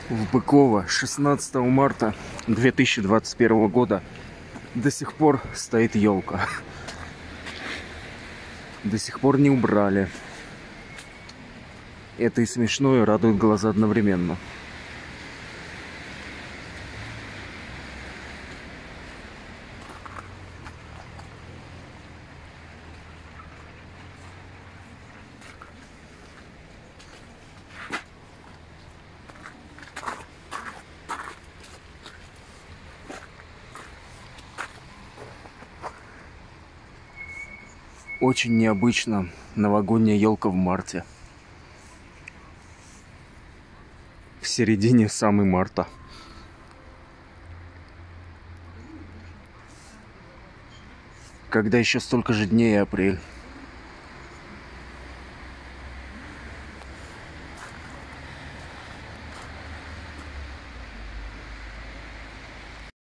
в Быково 16 марта 2021 года до сих пор стоит елка. До сих пор не убрали. Это и смешно, и радует глаза одновременно. Очень необычно новогодняя елка в марте. В середине самой марта. Когда еще столько же дней и апрель.